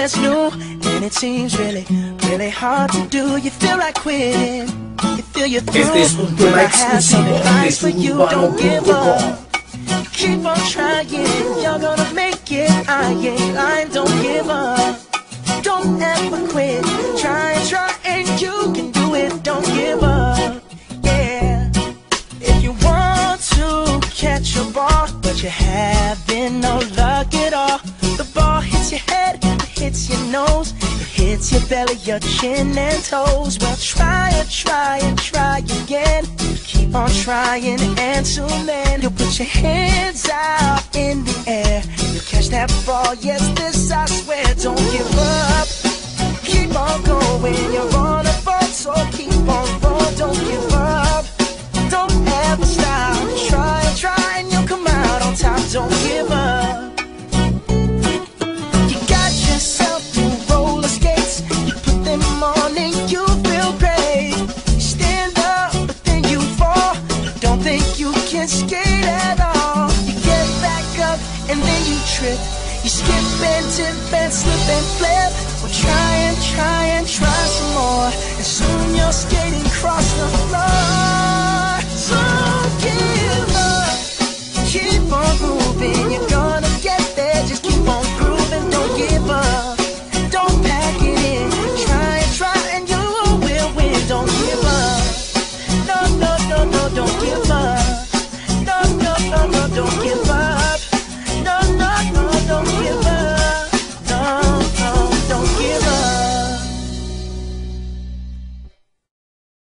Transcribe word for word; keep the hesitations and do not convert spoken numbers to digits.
that's new, and it seems really, really hard to do. You feel like quitting, you feel you're through. Este es un tema exclusivo de Urbano punto com. Keep on trying, you're gonna make it. I ain't lying, don't give up. Don't ever quit. Try and try and you can do it. Don't give up. Yeah. If you want to catch a ball, but you're having no luck at all, the ball hits your head, it hits your nose, it hits your belly, your chin and toes. Well, try and try and try again. Keep on trying, and soon then you'll put your hands out in the air. You'll catch that ball, yes, this I swear. Don't give up, keep on going. You're on a ball, so keep on rolling. Don't give up, don't ever stop. Try and try and you'll come out on top. Don't give up. You got yourself new roller skates, you put them on and you feel great. Stand up, but then you fall. Don't think you can skate at all. You get back up and then you trip. You skip and tip and slip and flip. Well, try and try and try some more, and soon you're skating across the floor. So give up, keep on moving. You're gonna get there, just keep on grooving. Don't give up, don't pack it in. Try and try and you will win. Don't give up, no, no, no, no, don't give up.